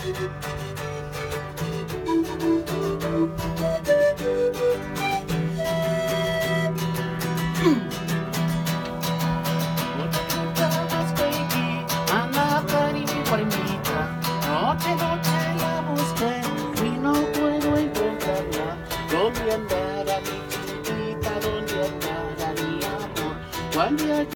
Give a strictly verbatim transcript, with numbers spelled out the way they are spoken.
Noche, noche la busqué y no puedo encontrarla. ¿Dónde andará mi chiquita? ¿Dónde andará mi amor? ¿Cuál día